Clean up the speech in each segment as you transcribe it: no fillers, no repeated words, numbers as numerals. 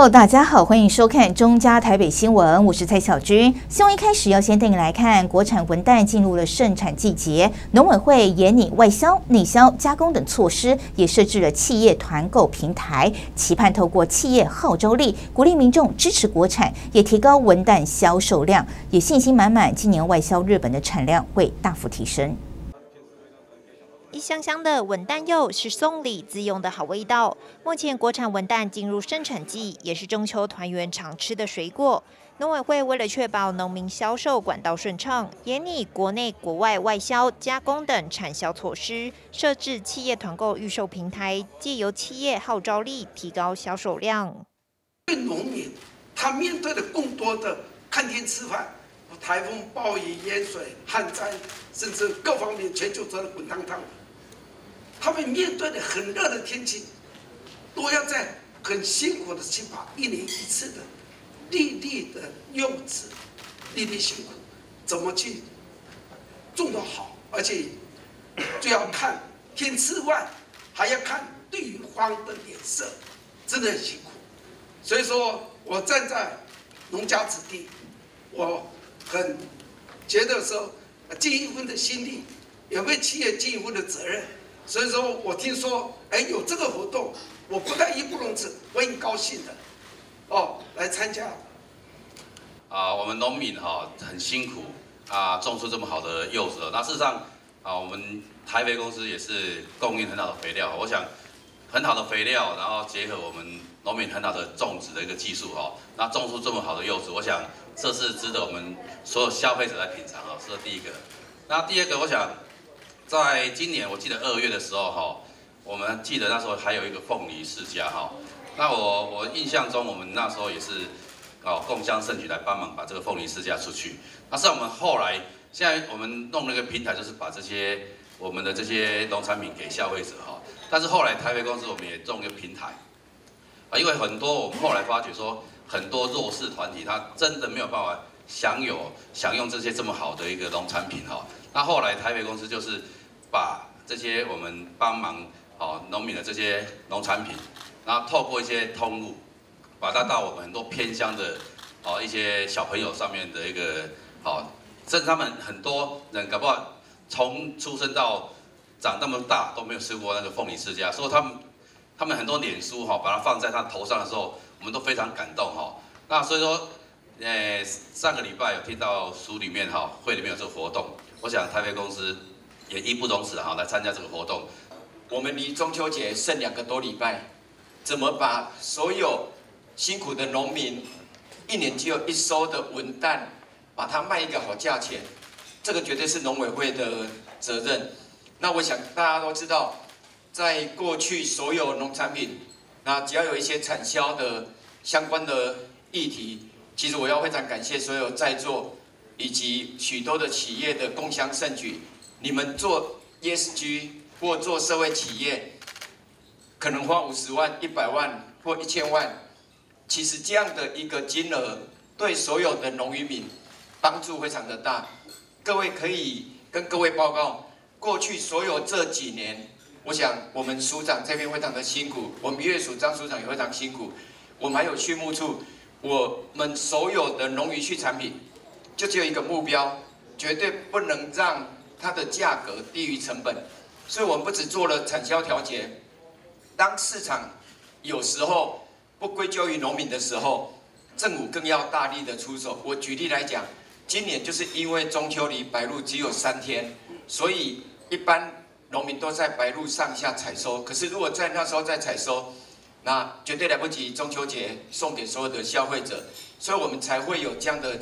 Hello， 大家好，欢迎收看中嘉台北新闻，我是蔡小军。新闻一开始要先带你来看，国产文旦进入了盛产季节，农委会研拟外销、内销、加工等措施，也设置了企业团购平台，期盼透过企业号召力，鼓励民众支持国产，也提高文旦销售量，也信心满满，今年外销日本的产量会大幅提升。一箱箱的文旦柚是送礼自用的好味道。目前国产文旦进入生产季，也是中秋团圆常吃的水果。农委会为了确保农民销售管道顺畅，研拟国内国外外销、加工等产销措施，设置企业团购预售平台，借由企业号召力提高销售量。 对农民，他面对的更多的看天吃饭。台风、暴雨、淹水、旱灾，甚至各方面全球责任滚烫烫。他们面对的很热的天气，都要在很辛苦的去把1年1次的粒粒的柚子，粒粒辛苦，怎么去种得好，而且就要看天之外，还要看对方的脸色，真的很辛苦。所以说我站在农家子弟，我很觉得说尽一份的心力，也为企业尽一份的责任。所以说我听说有这个活动，我不但义不容辞，我很高兴的来参加。 我们农民很辛苦种出这么好的柚子。那事实上我们台肥公司也是供应很好的肥料。我想很好的肥料，然后结合我们农民很好的种植的一个技术那种出这么好的柚子，我想这是值得我们所有消费者来品尝这是第一个。那第二个，我想在今年我记得2月的时候我们记得那时候还有一个凤梨世家那我印象中我们那时候也是共襄盛举来帮忙把这个凤梨世家出去。那是我们后来现在我们弄了一个平台，就是把我们的这些农产品给消费者但是后来台肥公司我们也弄一个平台因为很多我们后来发觉说很多弱势团体他真的没有办法享用这些这么好的一个农产品那后来台肥公司就是把这些我们帮忙农民的这些农产品，然后透过一些通路，把它到我们很多偏乡的一些小朋友上面的一个甚至他们很多人搞不好从出生到长那么大都没有吃过那个凤梨世家，所以他们很多脸书把它放在他头上的时候，我们都非常感动那所以说上个礼拜有听到署里面会里面有这个活动，我想台肥公司也义不容辞来参加这个活动。 我们离中秋节剩2个多礼拜，怎么把所有辛苦的农民1年只有1收的文旦，把它卖一个好价钱，这个绝对是农委会的责任。那我想大家都知道，在过去所有农产品，那只要有一些产销的相关的议题，其实我要非常感谢所有在座以及许多的企业的共襄盛举。你们做 ESG 或做社会企业，可能花50万、100万或1000万，其实这样的一个金额对所有的农渔民帮助非常的大。各位可以跟各位报告，过去所有这几年，我想我们署长这边非常的辛苦，我们渔业署张署长也非常辛苦，我们还有畜牧处，我们所有的农渔畜产品就只有一个目标，绝对不能让它的价格低于成本。所以我们不只做了产销调节，当市场有时候不归咎于农民的时候，政府更要大力的出手。我举例来讲，今年就是因为中秋离白露只有3天，所以一般农民都在白露上下采收。可是如果在那时候再采收，那绝对来不及中秋节送给所有的消费者。所以我们才会有这样的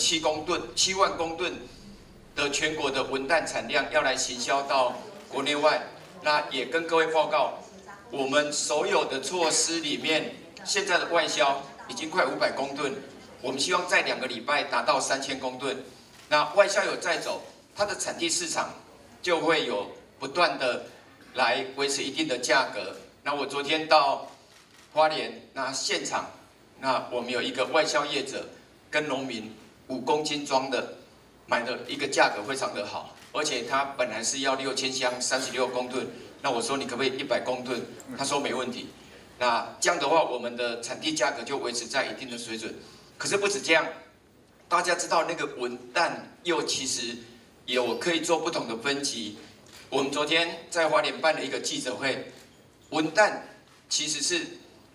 7万公吨的全国的文旦产量要来行销到国内外。那也跟各位报告，我们所有的措施里面，现在的外销已经快500公吨，我们希望在2个礼拜达到3000公吨。那外销有在走，它的产地市场就会有不断的来维持一定的价格。那我昨天到花莲，那现场，那我们有一个外销业者跟农民5公斤装的买的一个价格非常的好。而且他本来是要6000箱36公吨，那我说你可不可以100公吨？他说没问题。 那这样的话，我们的产地价格就维持在一定的水准。可是不止这样，大家知道那个文旦柚其实有可以做不同的分级。我们昨天在花莲办了一个记者会，文旦其实是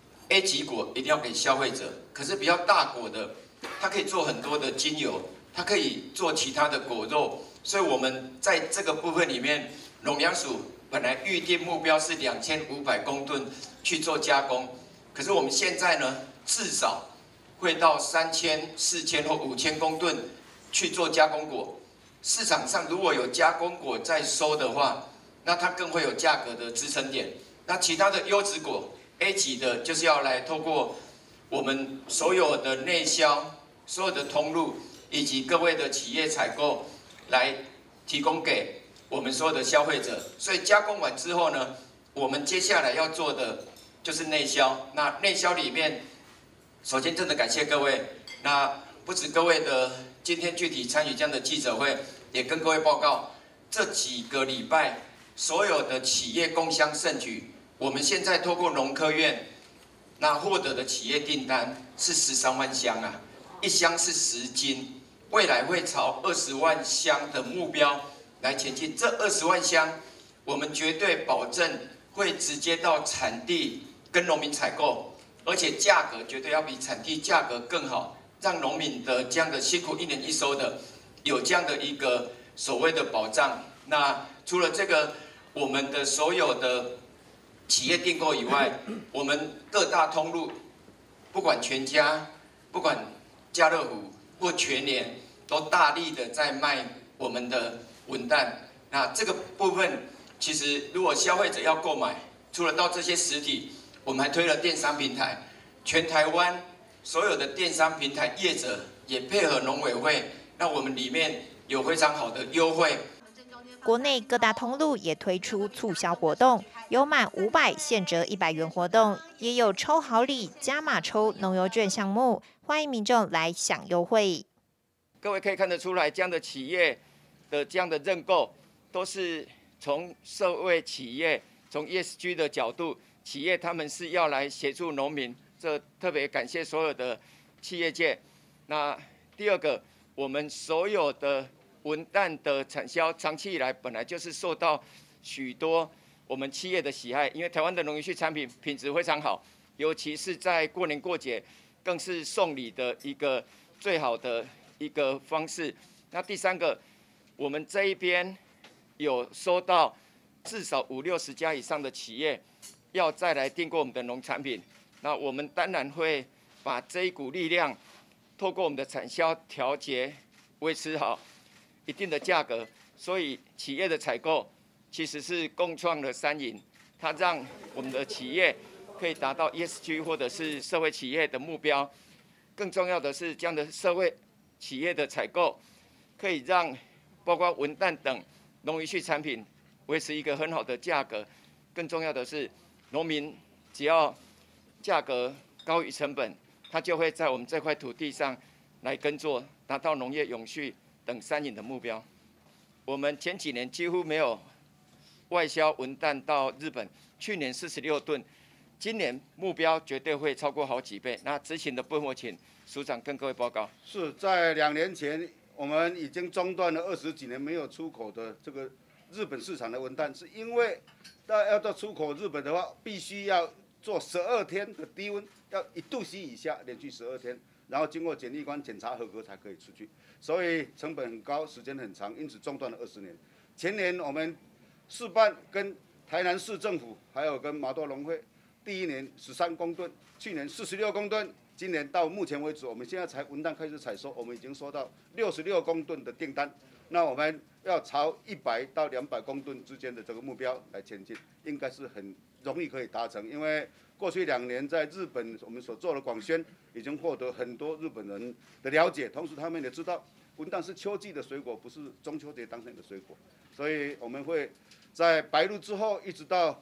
A 级果一定要给消费者，可是比较大果的，它可以做很多的精油，它可以做其他的果肉，所以我们在这个部分里面，农粮署本来预定目标是2500公吨去做加工，可是我们现在呢，至少会到3000、4000或5000公吨去做加工果。市场上如果有加工果在收的话，那它更会有价格的支撑点。那其他的优质果 A 级的，就是要来透过我们所有的内销、所有的通路以及各位的企业采购，来提供给我们所有的消费者。所以加工完之后呢，我们接下来要做的就是内销。那内销里面，首先真的感谢各位。那不止各位的今天具体参与这样的记者会，也跟各位报告，这几个礼拜所有的企业共襄盛举。我们现在透过农科院，那获得的企业订单是13万箱啊，一箱是10斤，未来会朝20万箱的目标来前进。这20万箱，我们绝对保证会直接到产地跟农民采购，而且价格绝对要比产地价格更好，让农民的这样的辛苦一年一收的，有这样的一个所谓的保障。那除了这个，我们的所有的企业订购以外，我们各大通路，不管全家、不管家乐福或全联，都大力的在卖我们的文旦。那这个部分，其实如果消费者要购买，除了到这些实体，我们还推了电商平台，全台湾所有的电商平台业者也配合农委会，那我们里面有非常好的优惠。 国内各大通路也推出促销活动，有满500现折100元活动，也有抽好礼加码抽农油券项目，欢迎民众来享优惠。 各位可以看得出来，这样的企业的这样的认购，都是从社会企业、从 ESG 的角度，企业他们是要来协助农民，这特别感谢所有的企业界。那第二个，我们所有的文旦的产销，长期以来本来就是受到许多我们企业的喜爱，因为台湾的农渔畜产品品质非常好，尤其是在过年过节，更是送礼的一个最好的一个方式。那第三个，我们这一边有收到至少50-60家以上的企业要再来订购我们的农产品，那我们当然会把这一股力量，透过我们的产销调节，维持好一定的价格，所以企业的采购其实是共创了3赢，它让我们的企业可以达到 ESG 或者是社会企业的目标。更重要的是，这样的社会企业的采购，可以让包括文旦等农渔畜产品维持一个很好的价格。更重要的是，农民只要价格高于成本，他就会在我们这块土地上来耕作，达到农业永续等3赢的目标。我们前几年几乎没有外销文旦到日本，去年46吨，今年目标绝对会超过好几倍。那执行的部分，我请署长跟各位报告。 是在2年前，我们已经中断了20几年没有出口的这个日本市场的文旦，是因为要到出口日本的话，必须要做12天的低温，要1度C 以下，连续12天。然后经过检疫官检查合格才可以出去，所以成本很高，时间很长，因此中断了20年。前年我们市办跟台南市政府还有跟麻豆农会，第1年13公吨，去年46公吨，今年到目前为止，我们现在才文旦开始采收，我们已经收到66公吨的订单。那我们要朝100到200公吨之间的这个目标来前进，应该是很容易可以达成，因为过去2年在日本我们所做的广宣，已经获得很多日本人的了解，同时他们也知道文旦是秋季的水果，不是中秋节当天的水果，所以我们会在白露之后，一直到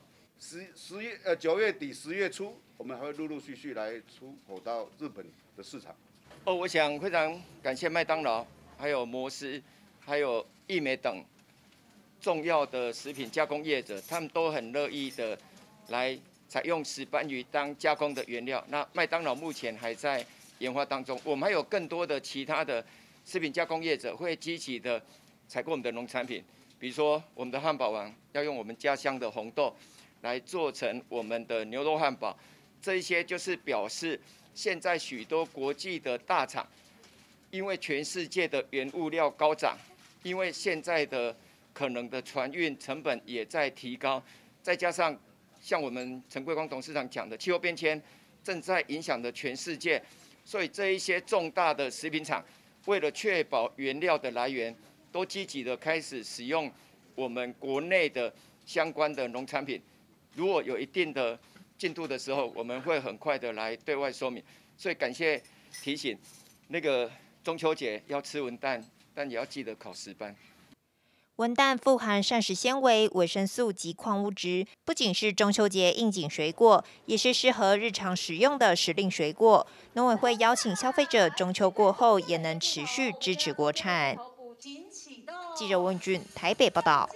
9月底10月初，我们还会陆陆续续来出口到日本的市场。 我想非常感谢麦当劳、还有摩斯、还有益美等重要的食品加工业者，他们都很乐意的来采用石斑鱼当加工的原料。那麦当劳目前还在研发当中，我们还有更多的其他的食品加工业者会积极的采购我们的农产品，比如说我们的汉堡王要用我们家乡的红豆来做成我们的牛肉汉堡，这一些就是表示现在许多国际的大厂，因为全世界的原物料高涨，因为现在的可能的船运成本也在提高，再加上像我们陈桂光董事长讲的，气候变迁正在影响着全世界，所以这一些重大的食品厂为了确保原料的来源，都积极的开始使用我们国内的相关的农产品。如果有一定的进度的时候，我们会很快的来对外说明。所以感谢提醒，那个中秋节要吃文旦，但也要记得烤石斑。 文旦富含膳食纤维、维生素及矿物质，不仅是中秋节应景水果，也是适合日常食用的时令水果。农委会邀请消费者中秋过后也能持续支持国产。记者温俊台北报道。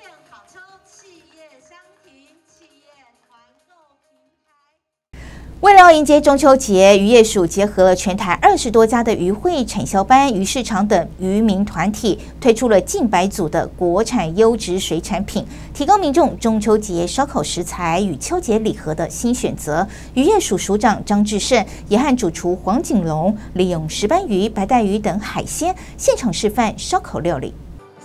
为了要迎接中秋节，渔业署结合了全台20多家的渔会、产销班、渔市场等渔民团体，推出了近100组的国产优质水产品，提供民众中秋节烧烤食材与秋节礼盒的新选择。渔业署署长张志胜也和主厨黄景龙利用石斑鱼、白带鱼等海鲜，现场示范烧烤料理。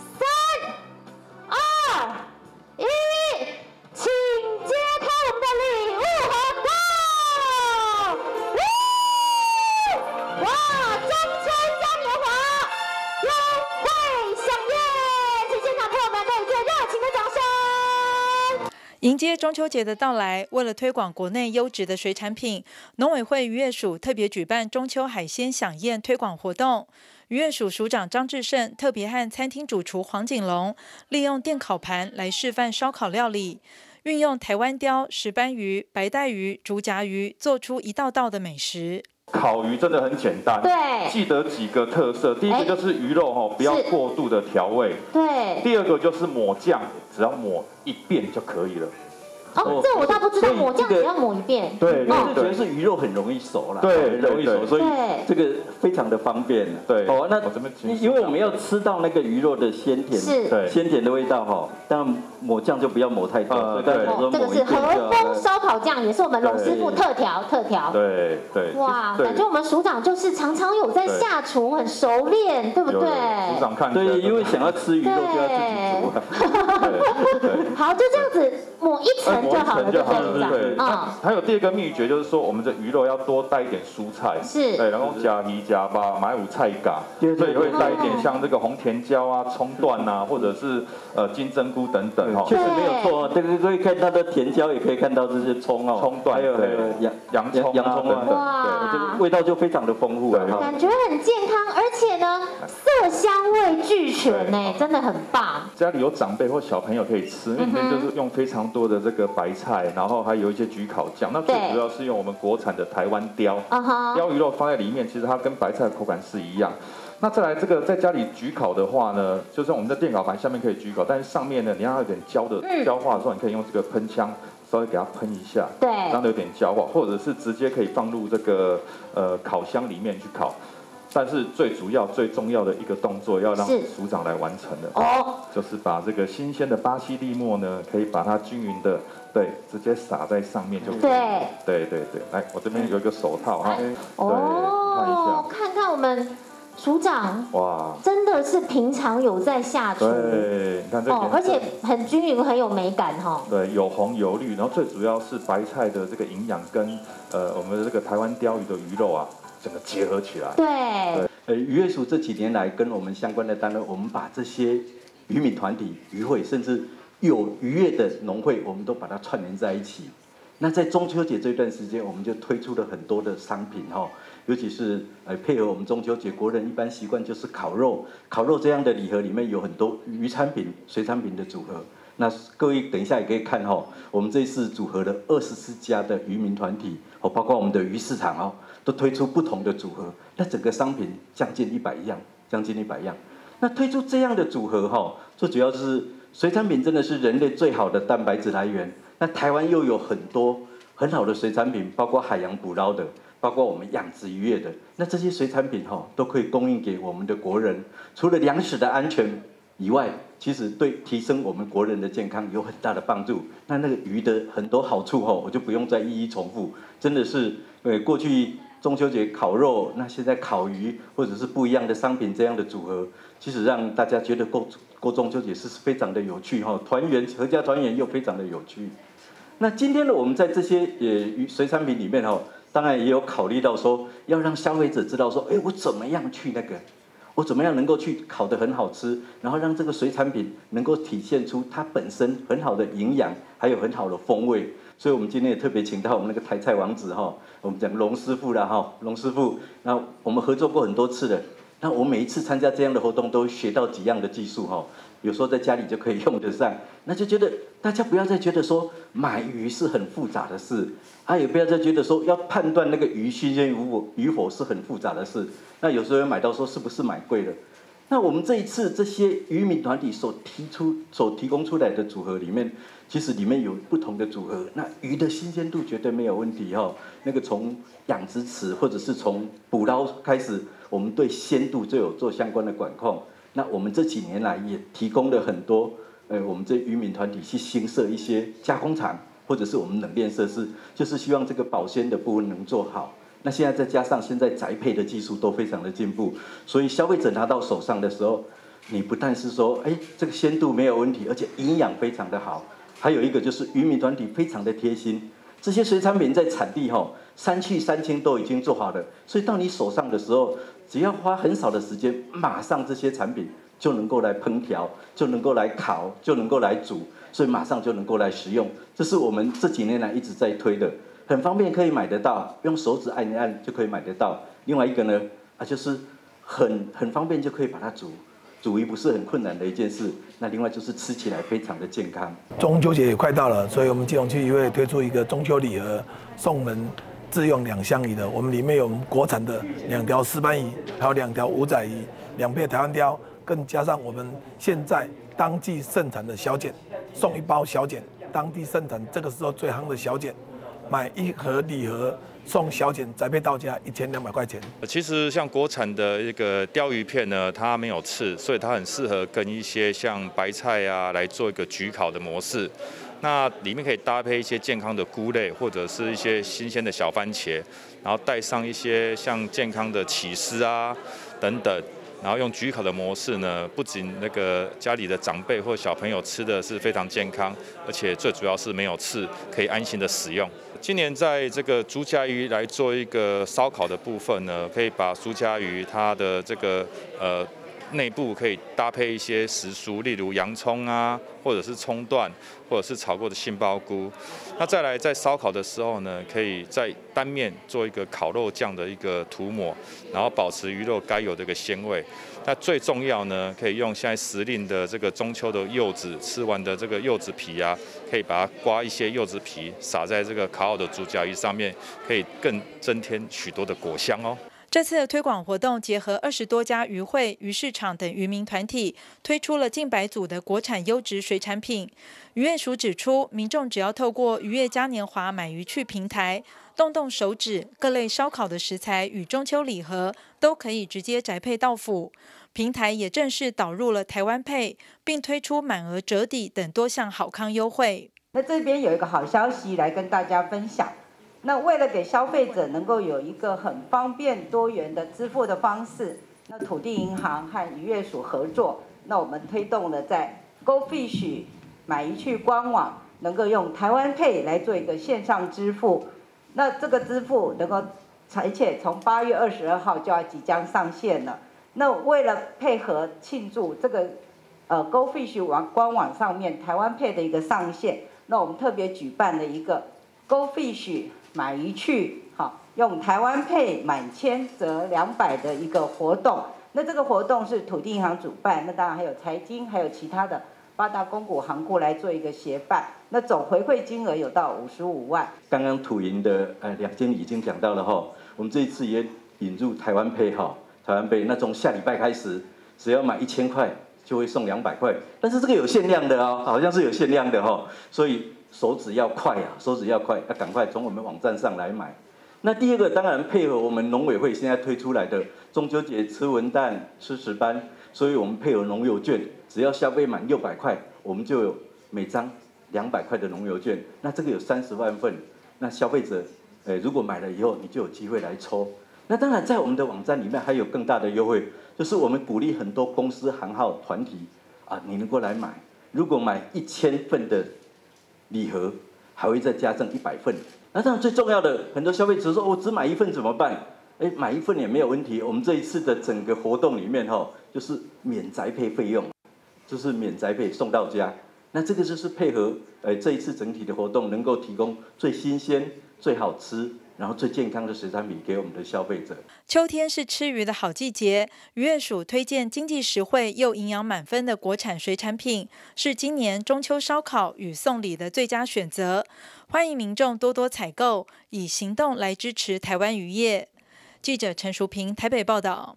迎接中秋节的到来，为了推广国内优质的水产品，农委会渔业署特别举办中秋海鲜飨宴推广活动。渔业署署长张志胜特别和餐厅主厨黄景龙利用电烤盘来示范烧烤料理，运用台湾鲷、石斑鱼、白带鱼、竹夹鱼，做出一道道的美食。 烤鱼真的很简单， 对， 记得几个特色。第一个就是鱼肉不要过度的调味， 对。 第二个就是抹酱，只要抹一遍就可以了。 哦，这我倒不知道，抹酱只要抹一遍。 对， 我觉得是鱼肉很容易熟啦， 对， 很容易熟，所以这个非常的方便。 对， 哦，那因为我们要吃到那个鱼肉的鲜甜， 是鲜甜的味道哈，当然抹酱就不要抹太多。 对，这个是和风烧烤酱，也是我们龙师傅特调。 对对。 哇，感觉我们署长就是常常有在下厨，很熟练，对不对？ 署长看对，因为想要吃鱼肉就要自己煮。 好，就这样子抹一层就好了，对不对？ 对，还有第二个秘诀就是说，我们的鱼肉要多带一点蔬菜， 是， 对，然后加鱼加吧，买5菜嘎，所以会带一点像这个红甜椒啊、葱段啊，或者是金针菇等等哈。 确实没有错，这个可以看到的甜椒，也可以看到这些葱哦， 葱段，还有洋葱啊等等， 对，这个味道就非常的丰富了， 感觉很健康，而且呢，色香味俱全呢，真的很棒。 家里有长辈或小朋友可以吃，因为里面就是用非常多的这个白菜，然后还有一些焗烤酱，那最主要是用我们国产的台湾鲷，鲷鱼肉放在里面，其实它跟白菜的口感是一样。那再来这个在家里焗烤的话呢，就是我们的电烤盘下面可以焗烤，但是上面呢，你要有点焦化的时候，你可以用这个喷枪稍微给它喷一下， 对， 让它有点焦化，或者是直接可以放入这个烤箱里面去烤。但是最主要、最重要的一个动作，要让署长来完成的哦，就是把这个新鲜的巴西利末呢，可以把它均匀的，对，直接撒在上面就可以。对，来，我这边有一个手套哈，对，看一下， 看看我们署长， 哇， 真的是平常有在下厨， 对，你看这而且很均匀，很有美感哈。 对，有红有绿，然后最主要是白菜的这个营养跟我们的这个台湾鲷鱼的鱼肉啊。整个结合起来。 对。 渔业署这几年来跟我们相关的单位，我们把这些渔民团体、渔会，甚至有渔业的农会，我们都把它串联在一起。那在中秋节这段时间，我们就推出了很多的商品哈，尤其是配合我们中秋节，国人一般习惯就是烤肉这样的礼盒里面有很多渔产品、水产品的组合。那各位等一下也可以看哈，我们这次组合了24家的渔民团体，包括我们的鱼市场哦，都推出不同的组合。那整个商品将近100样。那推出这样的组合哈，最主要就是水产品真的是人类最好的蛋白质来源。那台湾又有很多很好的水产品，包括海洋捕捞的，包括我们养殖渔业的，那这些水产品都可以供应给我们的国人。除了粮食的安全以外，其实对提升我们国人的健康有很大的帮助。那个鱼的很多好处我就不用再一一重复，真的是过去中秋节烤肉，那现在烤鱼或者是不一样的商品这样的组合，其实让大家觉得过中秋节是非常的有趣团圆合家团圆又非常的有趣。那今天呢，我们在这些水产品里面当然也有考虑到说，要让消费者知道说，我怎么样去我怎么样能够去烤得很好吃，然后让这个水产品能够体现出它本身很好的营养，还有很好的风味。所以我们今天也特别请到我们那个台菜王子我们讲龙师傅啦龙师傅，那我们合作过很多次了。那我每一次参加这样的活动，都学到几样的技术有时候在家里就可以用得上。那就觉得大家不要再觉得说买鱼是很复杂的事，也不要再觉得说要判断那个鱼新鲜与否是很复杂的事。那有时候买到说是不是买贵了。那我们这一次这些渔民团体所提供出来的组合里面，其实里面有不同的组合。那鱼的新鲜度绝对没有问题那个从养殖池或者是从捕捞开始，我们对鲜度就有做相关的管控。那我们这几年来也提供了很多我们这渔民团体去新设一些加工厂，或者是我们冷链设施，就是希望这个保鲜的部分能做好。那现在再加上现在宅配的技术都非常的进步，所以消费者拿到手上的时候，你不但是说这个鲜度没有问题，而且营养非常的好。还有一个就是渔民团体非常的贴心，这些水产品在产地3去3清都已经做好了，所以到你手上的时候，只要花很少的时间，马上这些产品就能够来烹调，就能够来烤，就能够来煮，所以马上就能够来食用。这是我们这几年来一直在推的，很方便可以买得到，用手指按一按就可以买得到。另外一个呢，就是很方便就可以把它煮鱼不是很困难的一件事。那另外就是吃起来非常的健康。 中秋节也快到了，所以我们基隆区渔会推出一个中秋礼盒，送门自用2箱鱼的。我们里面有我们国产的2条石斑鱼，还有2条五仔鱼，2片台湾鲷，更加上我们现在当季盛产的小卷，送1包小卷。当地盛产这个时候最夯的小卷，买1盒礼盒送小卷，宅配到家1200块钱。 其实像国产的一个鲷鱼片呢，它没有刺，所以它很适合跟一些像白菜来做一个焗烤的模式。那里面可以搭配一些健康的菇类，或者是一些新鲜的小番茄，然后带上一些像健康的起司等等。然后用焗烤的模式呢，不仅那个家里的长辈或小朋友吃的是非常健康，而且最主要是没有刺，可以安心的使用。今年在这个竹荚鱼来做一个烧烤的部分呢，可以把竹荚鱼它的这个内部可以搭配一些时蔬，例如洋葱或者是葱段，或者是炒过的杏鲍菇。那再来在烧烤的时候呢，可以在单面做一个烤肉酱的一个涂抹，然后保持鱼肉该有的一个鲜味。那最重要呢，可以用现在时令的这个中秋的柚子，吃完的这个柚子皮可以把它刮一些柚子皮，撒在这个烤好的竹荚鱼上面，可以更增添许多的果香哦。 这次的推广活动结合20多家渔会、渔市场等渔民团体，推出了近100组的国产优质水产品。渔业署指出，民众只要透过渔业嘉年华买鱼去平台，动手指，各类烧烤的食材与中秋礼盒都可以直接宅配到府。平台也正式导入了台湾配，并推出满额折抵等多项好康优惠。 那这边有一个好消息来跟大家分享。那为了给消费者能够有一个很方便多元的支付的方式，那土地银行和渔业署合作，那我们推动了在 GoFish 买鱼去官网能够用台湾Pay来做一个线上支付。那这个支付能够，而且从8月22号就要即将上线了。那为了配合庆祝这个GoFish 官网上面台湾Pay的一个上线，那我们特别举办了一个 GoFish 买鱼去，用台湾Pay满千折200的一个活动。那这个活动是土地银行主办，那当然还有财经，还有其他的8大公股行库来做一个协办。那总回馈金额有到55万。 刚刚土银的梁经理已经讲到了我们这一次也引入台湾Pay台湾Pay，那从下礼拜开始，只要买1000块就会送200块，但是这个有限量的好像是有限量的所以手指要快啊，手指要快，要赶快从我们网站上来买。那第二个当然配合我们农委会现在推出来的中秋节吃文旦吃石斑，所以我们配合农友券，只要消费满600块，我们就有每张200块的农友券。那这个有30万份，那消费者如果买了以后，你就有机会来抽。那当然在我们的网站里面还有更大的优惠，就是我们鼓励很多公司行号团体啊，你能够来买，如果买1000份的礼盒，还会再加赠100份。那当然最重要的，很多消费者说我只买1份怎么办？买1份也没有问题。我们这一次的整个活动里面就是免宅配费用，就是免宅配送到家。那这个就是配合这一次整体的活动，能够提供最新鲜、最好吃，然后最健康的水产品给我们的消费者。 秋天是吃鱼的好季节，渔业署推荐经济实惠又营养满分的国产水产品，是今年中秋烧烤与送礼的最佳选择。欢迎民众多多采购，以行动来支持台湾渔业。记者陈淑平台北报道。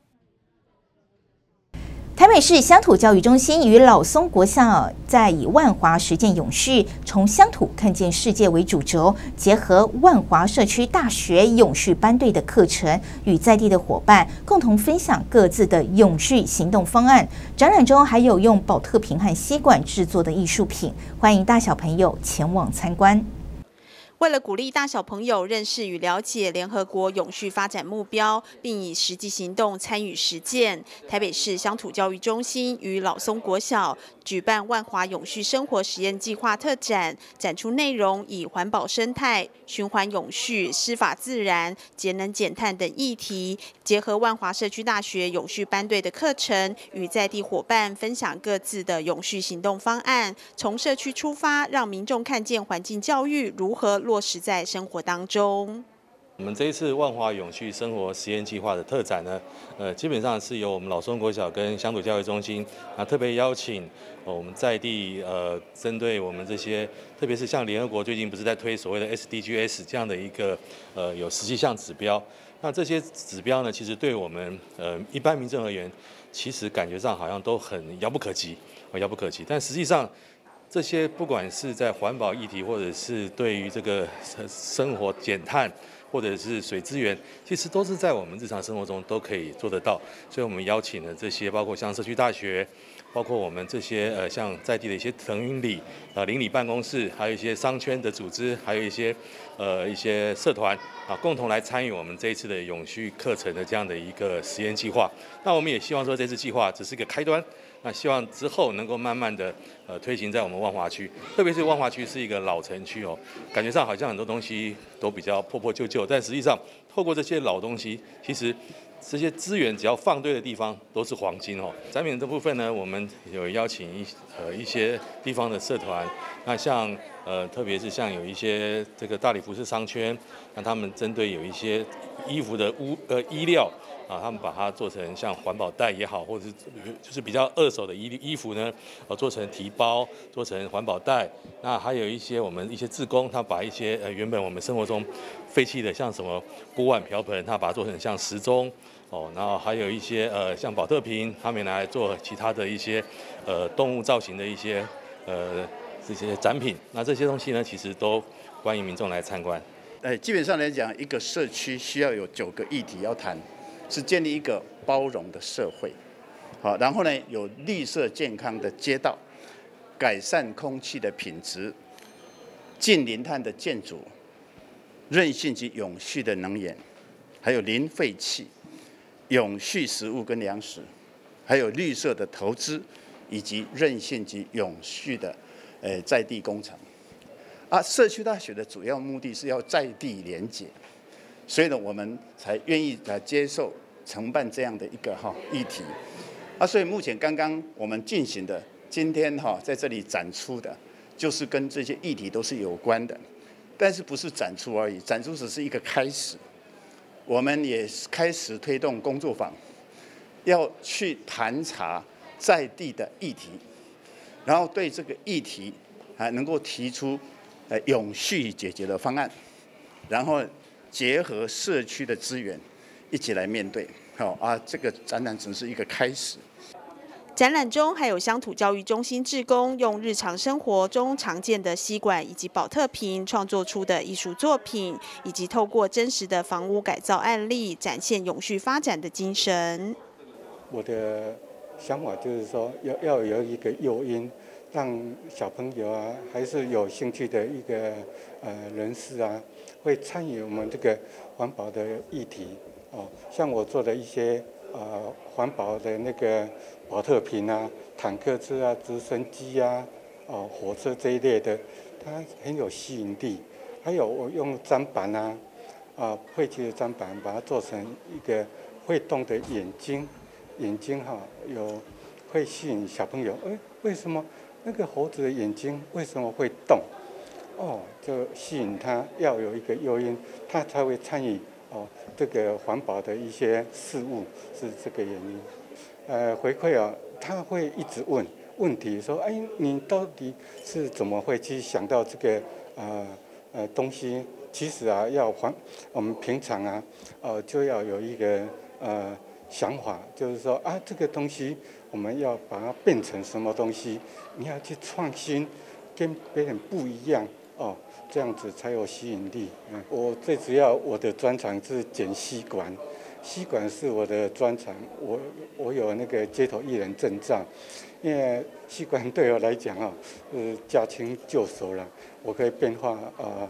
台北市乡土教育中心与老松国校在以万华实践永续、从乡土看见世界为主轴，结合万华社区大学永续班队的课程，与在地的伙伴共同分享各自的永续行动方案。展览中还有用宝特瓶和吸管制作的艺术品，欢迎大小朋友前往参观。 为了鼓励大小朋友认识与了解联合国永续发展目标，并以实际行动参与实践，台北市乡土教育中心与老松国小举办万华永续生活实验计划特展，展出内容以环保生态、循环永续、师法自然、节能减碳等议题，结合万华社区大学永续班队的课程，与在地伙伴分享各自的永续行动方案，从社区出发，让民众看见环境教育如何落实在生活当中。 我们这一次万华永续生活实验计划的特展呢，基本上是由我们老松国小跟乡土教育中心特别邀请我们在地针对我们这些，特别是像联合国最近不是在推所谓的 SDGs 这样的一个有17项指标，那这些指标呢，其实对我们一般民众而言，其实感觉上好像都很遥不可及，但实际上，这些不管是在环保议题，或者是对于这个生活减碳，或者是水资源，其实都是在我们日常生活中都可以做得到。所以我们邀请了这些，包括像社区大学，包括我们这些像在地的一些腾云里邻里办公室，还有一些商圈的组织，还有一些社团共同来参与我们这一次的永续课程的这样的一个实验计划。那我们也希望说，这次计划只是一个开端。那希望之后能够慢慢的推行在我们万华区，特别是万华区是一个老城区感觉上好像很多东西都比较破破旧旧，但实际上透过这些老东西，其实这些资源只要放对的地方都是黄金展品这部分呢，我们有邀请一些地方的社团，那像特别是像有一些这个大理服饰商圈，那他们针对有一些衣服的衣料。他们把它做成像环保袋也好，或者是就是比较二手的衣服呢，做成提包，做成环保袋。那还有一些我们一些志工，他把一些原本我们生活中废弃的，像什么锅碗瓢盆，他把它做成像时钟然后还有一些像宝特瓶，他们拿来做其他的一些动物造型的一些这些展品。那这些东西呢，其实都欢迎民众来参观。 基本上来讲，一个社区需要有9个议题要谈。是建立一个包容的社会，好，然后呢有绿色健康的街道，改善空气的品质，近零碳的建筑，韧性及永续的能源，还有零废弃，永续食物跟粮食，还有绿色的投资，以及韧性及永续的在地工程。社区大学的主要目的是要在地连结。所以呢，我们才愿意来接受承办这样的一个议题，所以目前刚刚我们进行的，今天在这里展出的，就是跟这些议题都是有关的，但是不是展出而已，展出只是一个开始，我们也开始推动工作坊，要去盘查在地的议题，然后对这个议题能够提出永续解决的方案，然后结合社区的资源，一起来面对。这个展览只是一个开始。 展览中还有乡土教育中心志工用日常生活中常见的吸管以及保特瓶创作出的艺术作品，以及透过真实的房屋改造案例，展现永续发展的精神。 我的想法就是说，要有一个诱因，让小朋友啊，还是有兴趣的一个人士啊，会参与我们这个环保的议题哦。像我做的一些环保的那个保特瓶啊、坦克车啊、直升机啊、火车这一类的，它很有吸引力。还有我用砧板啊，废弃的砧板，把它做成一个会动的眼睛会吸引小朋友。为什么那个猴子的眼睛为什么会动？就吸引他要有一个诱因，他才会参与这个环保的一些事物，是这个原因。回馈他会一直问题，说，你到底是怎么会去想到这个东西？其实我们平常就要有一个想法，就是说这个东西我们要把它变成什么东西？你要去创新，跟别人不一样这样子才有吸引力。我最主要我的专长是剪吸管。吸管是我的专长，我有那个街头艺人证照，因为吸管对我来讲驾轻就熟了，我可以变化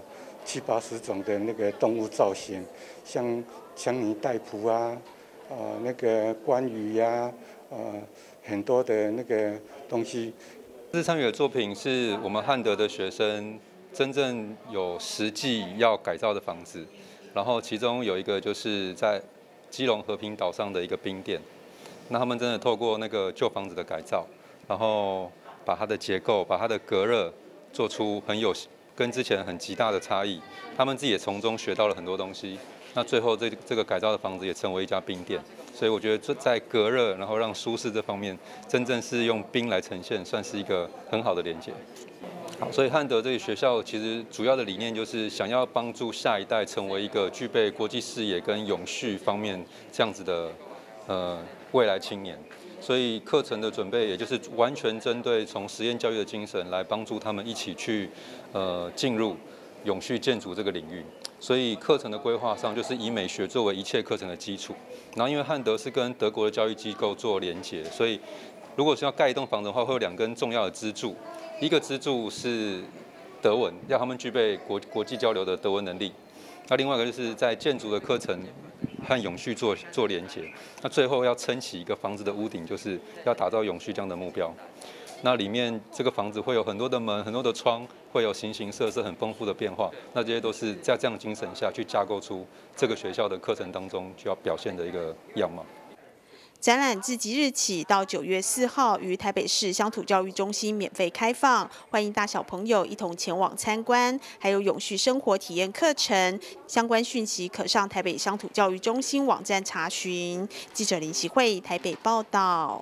70-80种的那个动物造型，像强尼戴普啊，那个关羽呀，很多的那个东西。 这次参与的作品是我们汉德的学生真正有实际要改造的房子，然后其中有一个就是在基隆和平岛上的一个冰店，那他们真的透过那个旧房子的改造，然后把它的结构、把它的隔热做出跟之前很极大的差异，他们自己也从中学到了很多东西。那最后这个改造的房子也成为一家冰店，所以我觉得在隔热然后让舒适这方面，真正是用冰来呈现，算是一个很好的连结。好，所以汉德这个学校其实主要的理念就是想要帮助下一代成为一个具备国际视野跟永续方面这样子的未来青年。所以课程的准备也就是完全针对从实验教育的精神来帮助他们一起去进入永续建筑这个领域。所以课程的规划上就是以美学作为一切课程的基础。然后因为汉德是跟德国的教育机构做连结，所以如果是要盖一栋房子的话，会有2根重要的支柱。一个支柱是德文，要他们具备国际交流的德文能力。那另外一个就是在建筑的课程和永续做连结。那最后要撑起一个房子的屋顶，就是要打造永续这样的目标。那里面这个房子会有很多的门、很多的窗，会有形形色色很丰富的变化。那这些都是在这样的精神下去架构出这个学校的课程当中就要表现的一个样貌。 展览自即日起到9月4号于台北市乡土教育中心免费开放，欢迎大小朋友一同前往参观，还有永续生活体验课程。相关讯息可上台北乡土教育中心网站查询。记者林习慧台北报道。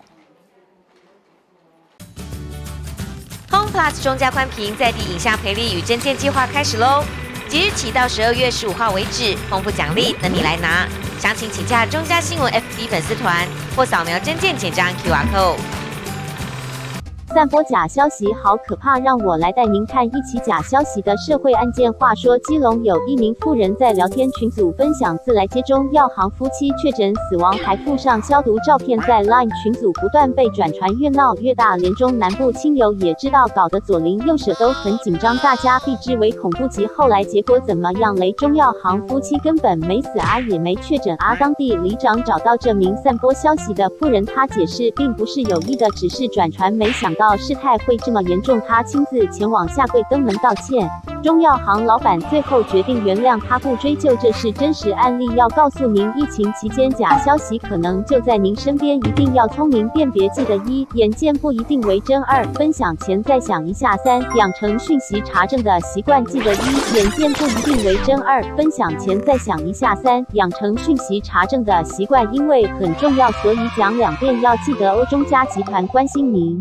Home Plus 中加宽屏在地影像培力与征件计划开始喽！即日起到12月15号为止，丰富奖励等你来拿。详情请洽中嘉新闻 FB 粉丝团或扫描征件简章 QR Code。 散播假消息好可怕，让我来带您看一起假消息的社会案件。话说，基隆有一名妇人在聊天群组分享自来接中药行夫妻确诊死亡，还附上消毒照片，在 LINE 群组不断被转传，越闹越大。连中南部亲友也知道，搞得左邻右舍都很紧张，大家避之唯恐不及。后来结果怎么样嘞？中药行夫妻根本没死也没确诊当地里长找到这名散播消息的妇人，他解释并不是有意的，只是转传，没想到事态会这么严重，他亲自前往下跪登门道歉。中药行老板最后决定原谅他，不追究，这是真实案例。要告诉您，疫情期间假消息可能就在您身边，一定要聪明辨别。记得1，眼见不一定为真；2，分享前再想一下；3，养成讯息查证的习惯。记得1，眼见不一定为真；2，分享前再想一下；3，养成讯息查证的习惯，因为很重要，所以讲2遍。要记得哦。中嘉集团关心您。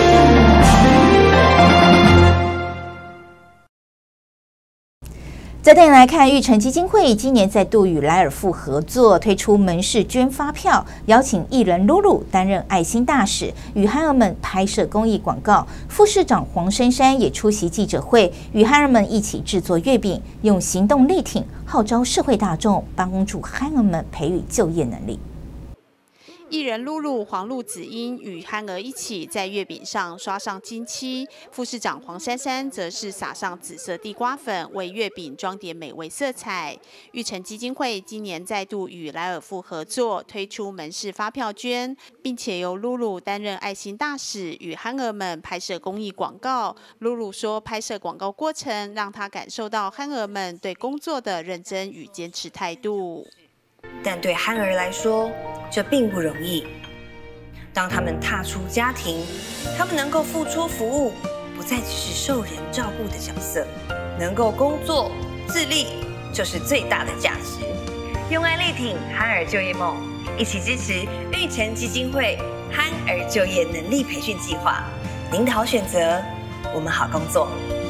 在再带你来看，育成基金会今年再度与莱尔富合作，推出门市捐发票，邀请艺人露露担任爱心大使，与憨儿们拍摄公益广告。副市长黄珊珊也出席记者会，与憨儿们一起制作月饼，用行动力挺，号召社会大众帮助憨儿们培育就业能力。 艺人露露、黄露子英与憨儿一起在月饼上刷上金漆，副市长黄珊珊则是撒上紫色地瓜粉，为月饼装点美味色彩。育成基金会今年再度与莱尔富合作，推出门市发票捐，并且由露露担任爱心大使，与憨儿们拍摄公益广告。露露说，拍摄广告过程让她感受到憨儿们对工作的认真与坚持态度。 但对憨儿来说，这并不容易。当他们踏出家庭，他们能够付出服务，不再只是受人照顾的角色，能够工作自立，就是最大的价值。用爱力挺憨儿就业梦，一起支持育成基金会憨儿就业能力培训计划。您的好选择，我们好工作。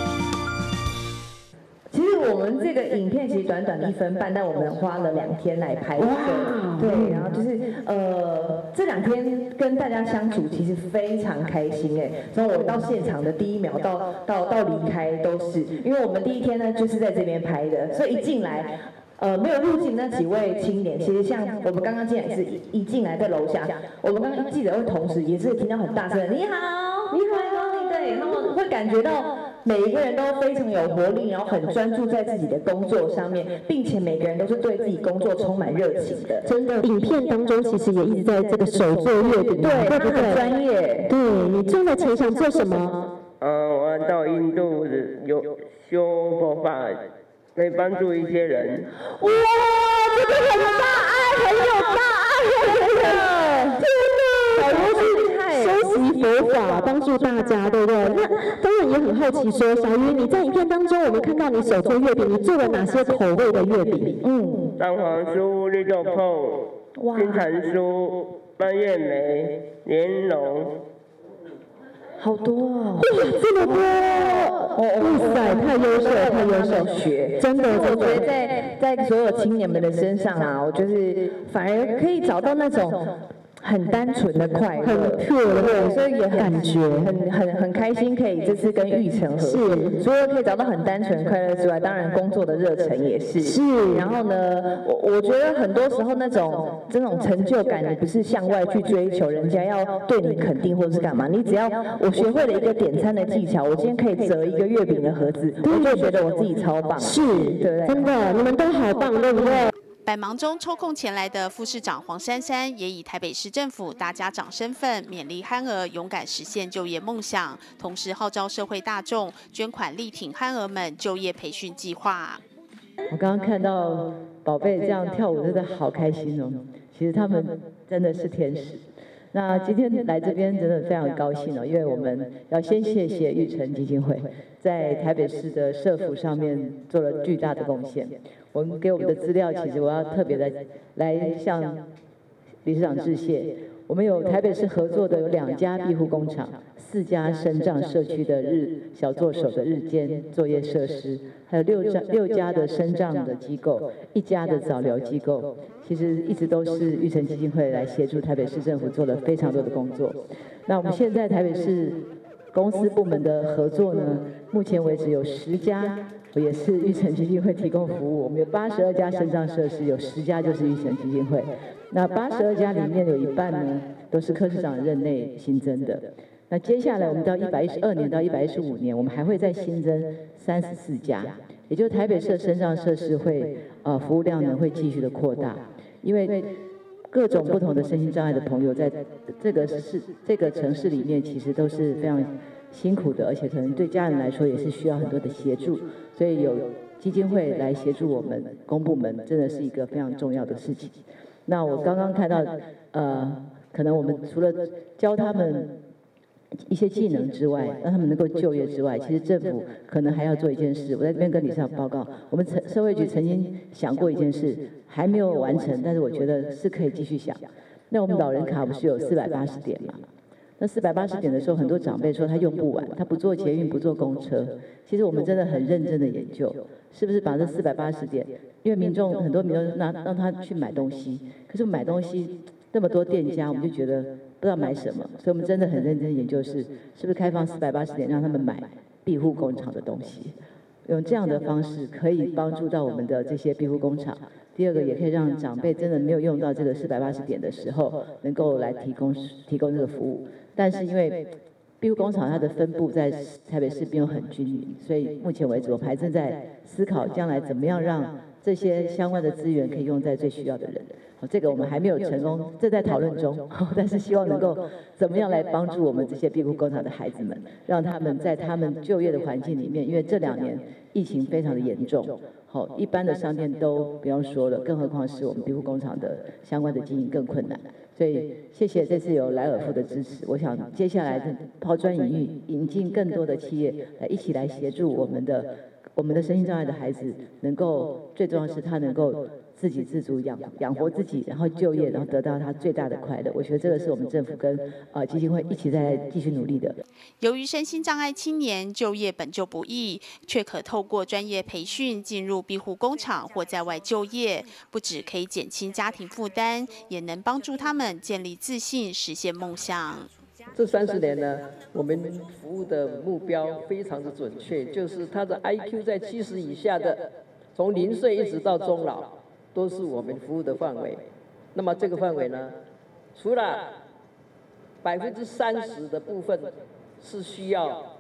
其实我们这个影片其实短短1分半，但我们花了2天来拍摄。对，然后就是这2天跟大家相处其实非常开心哎。从我到现场的第1秒到离开都是，因为我们第1天呢就是在这边拍的，所以一进来。没有入境那几位青年，其实像我们刚刚进来是一进来在楼下，我们刚刚记者会同时也是听到很大声的“你好，你好”，对，他们会感觉到每一个人都非常有活力，然后很专注在自己的工作上面，并且每个人都是对自己工作充满热情的。 真的，影片当中其实也一直在这个手做月饼， 对，他很专业。 对，你正在前想做什么？ 我到印度有修佛法。可以帮助一些人。 哇，这个很大爱，很有大爱的，天哪！好厉害！修习佛法，帮助大家，对不对？那当然也很好奇说，小鱼，你在影片当中，我们看到你手做月饼，你做了哪些口味的月饼？ 蛋黄酥、绿豆椪、金蝉酥、蔓越莓、莲蓉。 好多哦！哇，这么多！哇塞，太优秀，太优秀！学真的， 我觉得在所有青年们的身上啊，我就是反而可以找到那种很单纯的快乐，很 pure 的，所以也感觉很开心，可以这次跟育成合作。除了可以找到很单纯的快乐之外，当然工作的热忱也是。是。然后呢，我觉得很多时候这种成就感，你不是向外去追求，人家要对你肯定或者是干嘛，你只要我学会了一个点餐的技巧，我今天可以折一个月饼的盒子，我就觉得我自己超棒。 是，对不对？真的，你们都好棒，对不对？ 百忙中抽空前来的副市长黄珊珊，也以台北市政府大家长身份勉励憨儿勇敢实现就业梦想，同时号召社会大众捐款力挺憨儿们就业培训计划。 我刚刚看到宝贝这样跳舞，真的好开心哦！其实他们真的是天使。那今天来这边真的非常高兴哦，因为我们要先谢谢育成基金会，在台北市的社福上面做了巨大的贡献。我们给我们的资料，其实我要特别的来向理事长致谢。我们有台北市合作的有2家庇护工厂，4家身障社区的小作手的日间作业设施，还有6家的身障的机构，1家的早疗机构。其实一直都是育成基金会来协助台北市政府做了非常多的工作。那我们现在台北市公司部门的合作呢，目前为止有10家。也是育成基金会提供服务，我们有82家身障设施，有10家就是育成基金会。那82家里面有1半呢，都是柯市长任内新增的。那接下来我们到112年到115年，我们还会再新增34家，也就是台北市身障设施会服务量呢会继续的扩大，因为各种不同的身心障碍的朋友在这个城市里面，其实都是非常辛苦的，而且可能对家人来说也是需要很多的协助，所以有基金会来协助我们公部门，真的是一个非常重要的事情。那我刚刚看到，可能我们除了教他们一些技能之外，让他们能够就业之外，其实政府可能还要做一件事。我在这边跟理事长报告，我们社会局曾经想过一件事，还没有完成，但是我觉得是可以继续想。那我们老人卡不是有480点嘛？ 那480点的时候，很多长辈说他用不完，他不坐捷运，不坐公车。其实我们真的很认真的研究，是不是把这480点，因为很多民众让他去买东西，可是买东西那么多店家，我们就觉得不知道买什么，所以我们真的很认真研究是不是开放480点，让他们买庇护工厂的东西。用这样的方式可以帮助到我们的这些庇护工厂。第二个，也可以让长辈真的没有用到这个480点的时候，能够来提供这个服务。但是因为庇护工厂它的分布在台北市并没有很均匀，所以目前为止我们还正在思考将来怎么样让这些相关的资源可以用在最需要的人。这个我们还没有成功，正在讨论中。但是希望能够怎么样来帮助我们这些庇护工厂的孩子们，让他们在他们就业的环境里面，因为这2年疫情非常的严重，一般的商店都不用说了，更何况是我们庇护工厂的相关的经营更困难。所以谢谢这次有莱尔富的支持，我想接下来的抛砖引玉，引进更多的企业来一起来协助我们的身心障碍的孩子，能够最重要是他能够自给自足养活自己，然后就业，然后得到他最大的快乐。我觉得这个是我们政府跟基金会一起在继续努力的。 由于身心障碍青年就业本就不易，却可透过专业培训进入庇护工厂或在外就业，不只可以减轻家庭负担，也能帮助他们建立自信，实现梦想。 这30年呢，我们服务的目标非常的准确，就是他的 IQ 在70以下的，从0岁一直到终老，都是我们服务的范围。那么这个范围呢，除了30%的部分是需要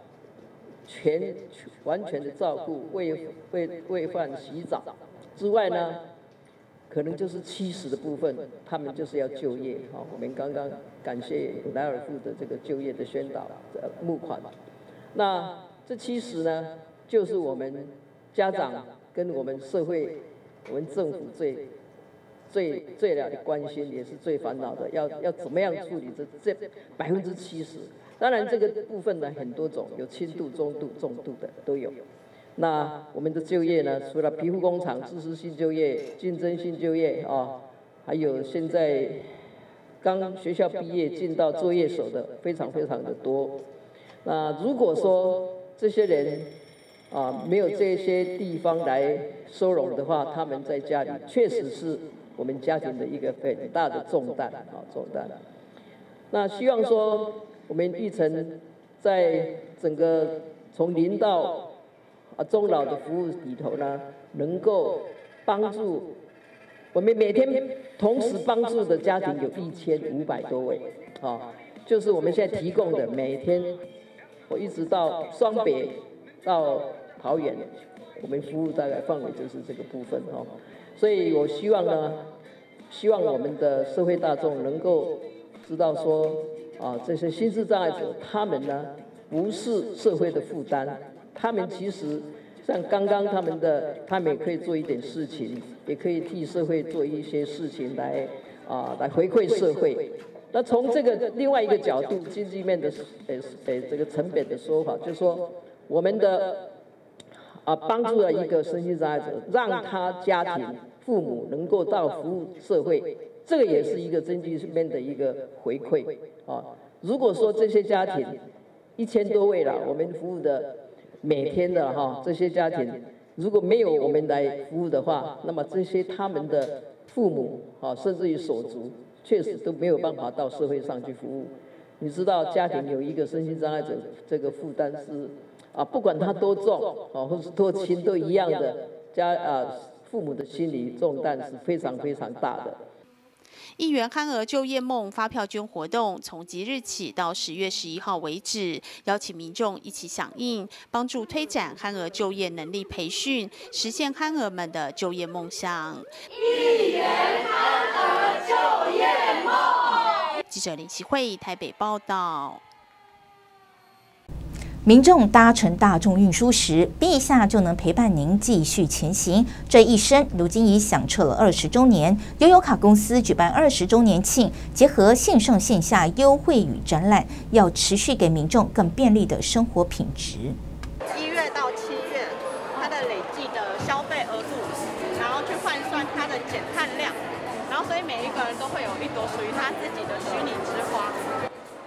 完全的照顾、喂饭、洗澡之外呢，可能就是70%的部分，他们就是要就业。我们刚刚感谢莱尔富的这个就业的宣导募款。那这70%呢，就是我们家长跟我们社会、我们政府最了的关心，也是最烦恼的，要怎么样处理这70%？当然这个部分呢很多种，有轻度、中度、重度的都有。那我们的就业呢，除了庇护工厂、自适性就业、竞争性就业还有现在刚学校毕业进到作业所的非常非常的多。那如果说这些人没有这些地方来收容的话，他们在家里确实是我们家庭的一个很大的重担重担。那希望说我们育成在整个从0到终老的服务里头呢，能够帮助我们每天同时帮助的家庭有1500多位就是我们现在提供的每天，我一直到双北到桃园，我们服务大概范围就是这个部分所以我希望我们的社会大众能够知道说这些心智障碍者他们呢不是社会的负担，他们其实像刚刚他们也可以做一点事情，也可以替社会做一些事情来回馈社会。那从这个另外一个角度，经济面的这个成本的说法，就是说我们的帮助了一个身心障碍者，让他家庭父母能够到服务社会，这个也是一个经济面的一个回馈如果说这些家庭1000多位了，我们服务的每天的这些家庭，如果没有我们来服务的话，那么这些他们的父母甚至于手足，确实都没有办法到社会上去服务。你知道，家庭有一个身心障碍者，这个负担是不管他多重或是多轻都一样的，父母的心理重担是非常非常大的。 1元憨儿就业梦发票捐活动从即日起到10月11号为止，邀请民众一起响应，帮助推展憨儿就业能力培训，实现憨儿们的就业梦想。 1元憨儿就业梦。 记者林启慧台北报道。 民众搭乘大众运输时，陛下就能陪伴您继续前行。这一生如今已响彻了20周年。悠游卡公司举办20周年庆，结合线上线下优惠与展览，要持续给民众更便利的生活品质。 1月到7月，它的累计的消费额度，然后去换算它的减碳量，然后所以每一个人都会有一朵属于他自己的虚拟之花。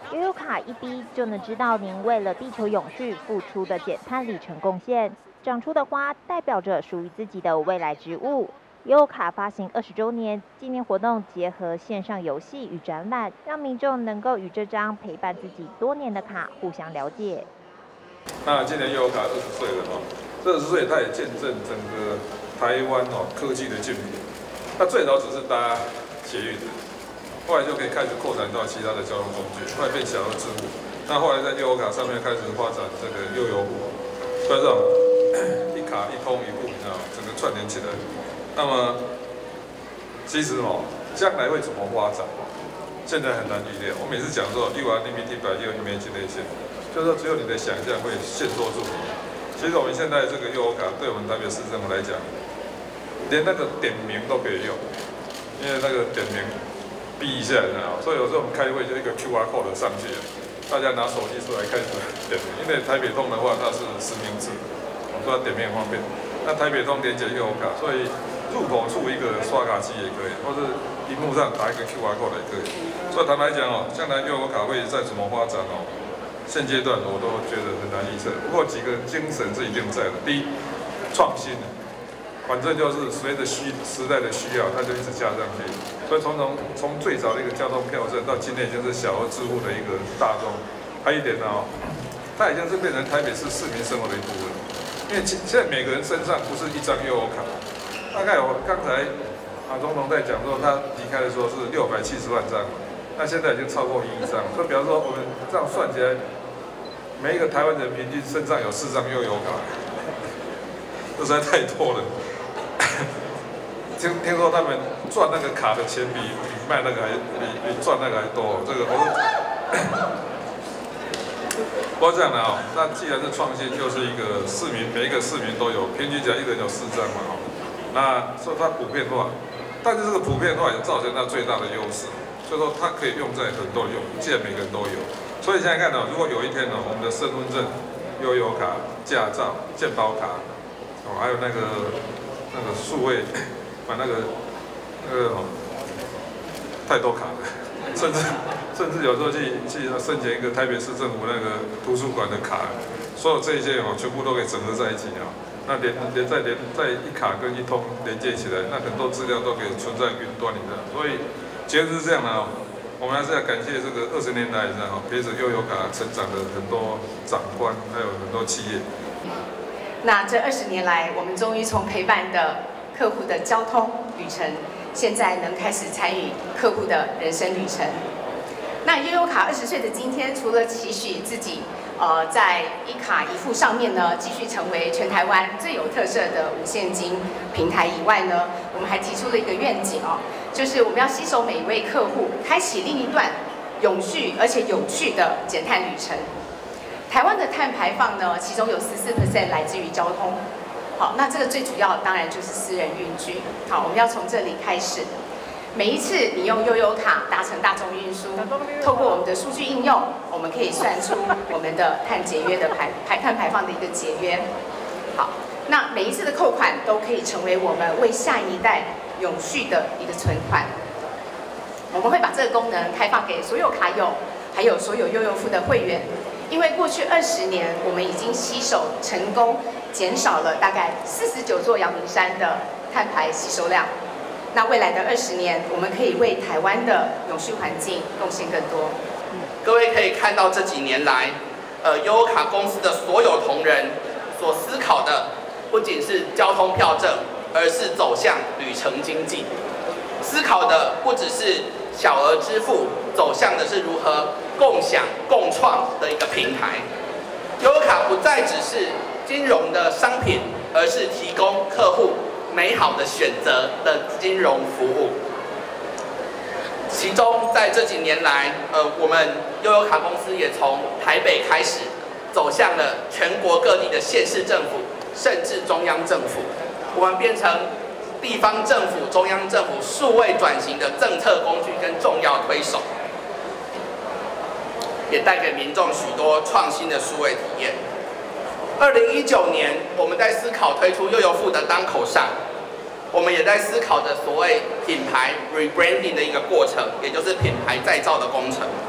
悠游卡一逼就能知道您为了地球永续付出的减碳里程贡献。长出的花代表着属于自己的未来植物。悠游卡发行20周年纪念活动，结合线上游戏与展览，让民众能够与这张陪伴自己多年的卡互相了解。 那今年悠游卡20岁了哦，这20岁它也见证整个台湾科技的进步。那最早只是搭捷运的，后来就可以开始扩展到其他的交通工具，后来变小额支付。那后来在悠游卡上面开始发展这个悠游户，所以这种一卡一通一户，你知道，整个串联起来。那么，其实将来会怎么发展现在很难预料。我每次讲说 ，You are limited by your imagination， 就是说只有你的想象会限缩住你。其实我们现在这个悠游卡，对我们台北市政府来讲，连那个点名都可以用，因为那个点名逼一下，所以有时候我们开会就一个 QR code 上去，大家拿手机出来开始点名。因为台北通的话，它是实名制，所以点名很方便。那台北通连接悠游卡，所以入口处一个刷卡机也可以，或是屏幕上打一个 QR code 也可以。所以坦白讲将来悠游卡会再怎么发展现阶段我都觉得很难预测。不过几个精神是一定在的。第一，创新，反正就是随着时代的需要，它就一直加上去。所以从最早的一个交通票证到今天已经是小额支付的一个大众。还有一点它已经是变成台北市市民生活的一部分。因为现在每个人身上不是一张悠游卡。大概我刚才马总统在讲说，他离开的时候是670万张，那现在已经超过1亿张。所以比方说，我们这样算起来，每一个台湾人平均身上有4张悠游卡，这实在太多了。听说他们赚那个卡的钱比卖那个比赚那个还多。这个不过这样的那既然是创新，就是一个市民，每一个市民都有，平均起来一个人有4张嘛那所以它普遍化，但是这个普遍化也造成它最大的优势，所以说它可以用在很多用，既然每个人都有，所以现在看如果有一天我们的身份证、悠游卡、驾照、健保卡，还有那个数位，把那个太多卡了，甚至有时候去申请一个台北市政府那个图书馆的卡，所有这一些全部都可以整合在一起那在一卡跟一通连接起来，那很多资料都可以存在云端里的。所以，其实是这样我们还是要感谢这个20年来陪着悠游卡成长的很多长官，还有很多企业。 那这20年来，我们终于从陪伴的客户的交通旅程，现在能开始参与客户的人生旅程。那悠游卡20岁的今天，除了期许自己在一卡一付上面呢，继续成为全台湾最有特色的无现金平台以外呢，我们还提出了一个愿景就是我们要携手每一位客户，开启另一段永续而且有趣的减碳旅程。台湾的碳排放呢，其中有14% 来自于交通。好，那这个最主要当然就是私人运具。好，我们要从这里开始。每一次你用悠游卡搭乘大众运输，透过我们的数据应用，我们可以算出我们的碳节约的碳排放的一个节约。好，那每一次的扣款都可以成为我们为下一代永续的一个存款。我们会把这个功能开放给所有卡友，还有所有悠游付的会员。因为过去20年，我们已经携手成功减少了大概49座阳明山的碳排吸收量。那未来的20年，我们可以为台湾的永续环境贡献更多。 各位可以看到这几年来，悠游卡公司的所有同仁所思考的，不仅是交通票证，而是走向旅程经济。思考的不只是小额支付，走向的是如何共享、共创的一个平台。悠游卡不再只是金融的商品，而是提供客户美好的选择的金融服务。其中在这几年来，我们悠游卡公司也从台北开始，走向了全国各地的县市政府，甚至中央政府。我们变成地方政府、中央政府数位转型的政策工具跟重要推手，也带给民众许多创新的数位体验。2019年，我们在思考推出悠游付的当口上，我们也在思考着所谓品牌 rebranding 的一个过程，也就是品牌再造的工程。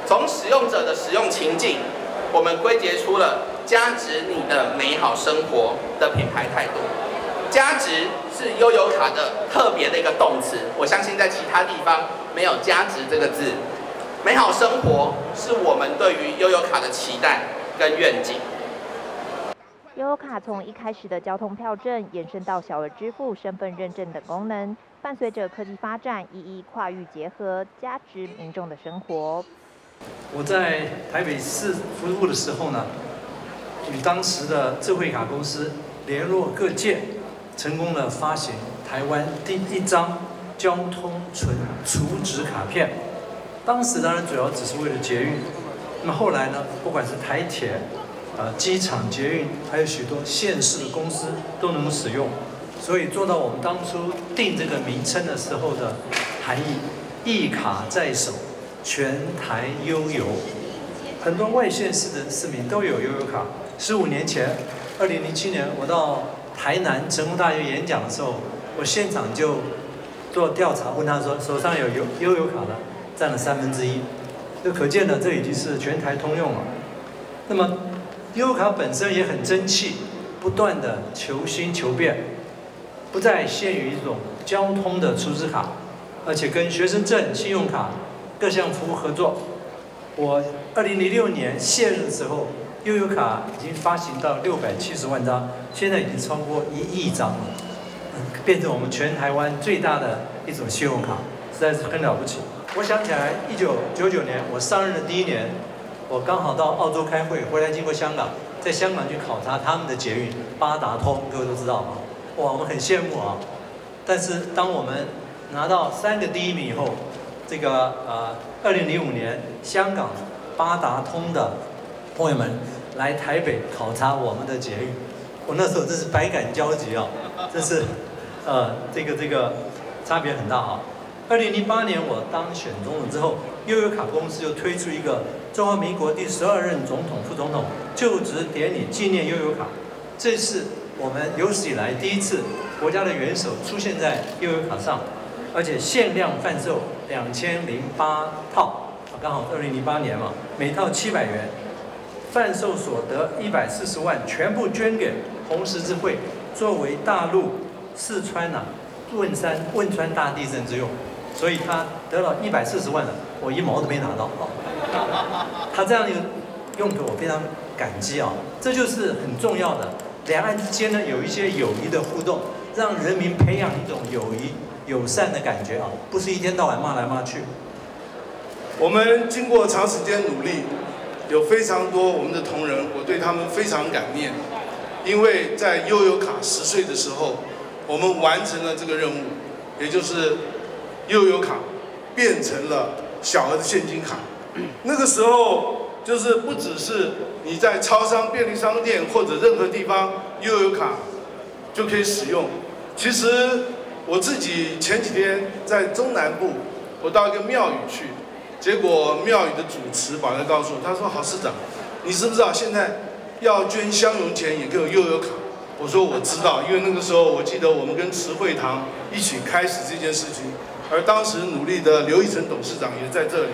从使用者的使用情境，我们归结出了加值你的美好生活的品牌态度。加值是悠游卡的特别的一个动词，我相信在其他地方没有加值这个字。美好生活是我们对于悠游卡的期待跟愿景。 悠游卡从一开始的交通票证延伸到小额支付、身份认证等功能，伴随着科技发展，一一跨域结合，加值民众的生活。 我在台北市服务的时候呢，与当时的智慧卡公司联络各界，成功的发行台湾第一张交通纯储值卡片。当时当然主要只是为了捷运，那么后来呢，不管是台铁、机场捷运，还有许多县市的公司都能使用，所以做到我们当初定这个名称的时候的含义，一卡在手，全台悠游。很多外县市的市民都有悠游卡。15年前，2007年我到台南成功大学演讲的时候，我现场就做调查，问他说手上有悠游卡的占了1/3，就可见呢，这已经是全台通用了。那么悠游卡本身也很争气，不断的求新求变，不再限于一种交通的储值卡，而且跟学生证、信用卡各项服务合作。我2006年卸任的时候，悠游卡已经发行到670万张，现在已经超过1亿张了，变成我们全台湾最大的一种信用卡，实在是很了不起。我想起来，1999年我上任的第1年，我刚好到澳洲开会，回来经过香港，在香港去考察他们的捷运八达通，各位都知道啊，哇，我们很羡慕啊。但是当我们拿到3个第1名以后，这个2005年香港八达通的朋友们来台北考察我们的捷运，我那时候真是百感交集啊，真是这个差别很大啊。2008年我当选总统之后，悠游卡公司就推出一个中华民国第12任总统、副总统就职典礼纪念悠游卡，这是我们有史以来第一次国家的元首出现在悠游卡上，而且限量贩售2008套，刚好2008年嘛，每套700元，贩售所得140万全部捐给红十字会，作为大陆四川汶川大地震之用。所以他得了140万了，我1毛都没拿到。他这样一个用途，我非常感激啊！这就是很重要的，两岸之间呢有一些友谊的互动，让人民培养一种友谊、友善的感觉啊，不是一天到晚骂来骂去。 我们经过长时间努力，有非常多我们的同仁，我对他们非常感念，因为在悠游卡10岁的时候，我们完成了这个任务，也就是悠游卡变成了小额的现金卡。那个时候就是不只是你在超商、便利商店或者任何地方悠游卡就可以使用。其实我自己前几天在中南部，我到一个庙宇去，结果庙宇的主持把他告诉我，他说：“郝市长，你知不知道现在要捐香油钱也可以有悠游卡？”我说：“我知道，因为那个时候我记得我们跟慈惠堂一起开始这件事情。”而当时努力的刘义成董事长也在这里。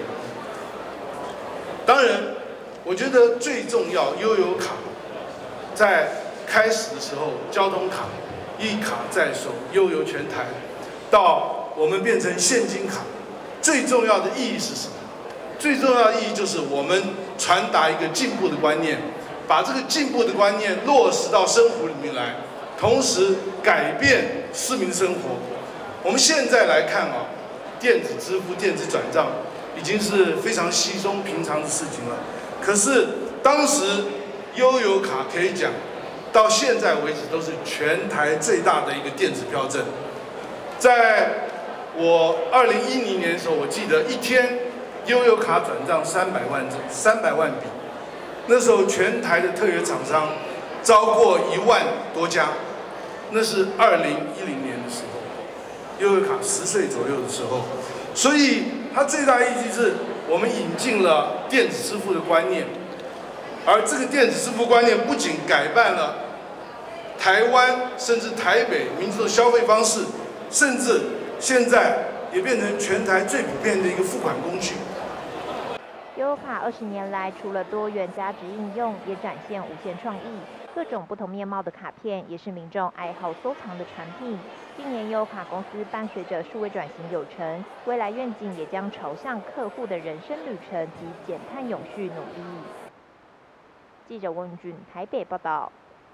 当然，我觉得最重要，悠游卡在开始的时候，交通卡一卡在手，悠游全台，到我们变成现金卡，最重要的意义是什么？最重要的意义就是我们传达一个进步的观念，把这个进步的观念落实到生活里面来，同时改变市民生活。我们现在来看啊，电子支付、电子转账已经是非常稀松平常的事情了。可是当时悠游卡可以讲，到现在为止都是全台最大的一个电子票证。在我2010年的时候，我记得一天悠游卡转账300万笔，那时候全台的特约厂商超过1万多家，那是2010年的时候。悠游卡10岁左右的时候，所以它最大意义是我们引进了电子支付的观念，而这个电子支付观念不仅改变了台湾甚至台北民众的消费方式，甚至现在也变成全台最普遍的一个付款工具。 悠游卡20年来，除了多元价值应用，也展现无限创意。各种不同面貌的卡片，也是民众爱好收藏的产品。今年悠游卡公司伴随着数位转型有成，未来愿景也将朝向客户的人生旅程及减碳永续努力。记者温俊台北报道。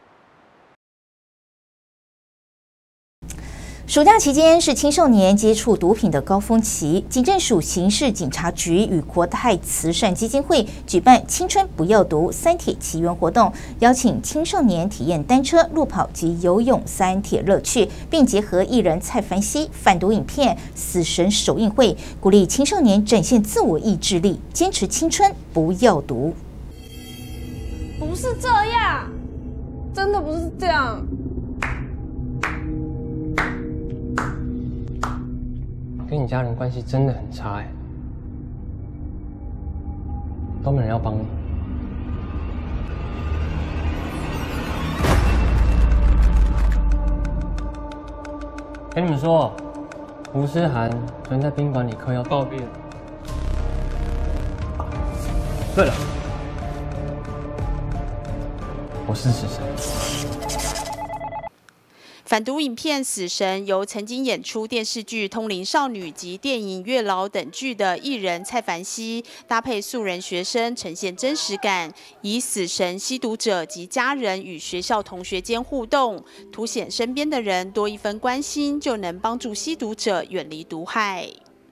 暑假期间是青少年接触毒品的高峰期，警政署刑事警察局与国泰慈善基金会举办“青春不要毒”三铁奇缘活动，邀请青少年体验单车、路跑及游泳三铁乐趣，并结合艺人蔡凡熙反毒影片《死神首映会》，鼓励青少年展现自我意志力，坚持青春不要毒。 不是这样，真的不是这样。 跟你家人关系真的很差哎，都没人要帮你。跟你们说，吴诗涵昨天在宾馆里嗑药暴毙了。对了，我是死神。 反毒影片《死神》由曾经演出电视剧《通灵少女》及电影《月老》等剧的艺人蔡凡熙，搭配素人学生，呈现真实感，以死神吸毒者及家人与学校同学间互动，凸显身边的人多一分关心，就能帮助吸毒者远离毒害。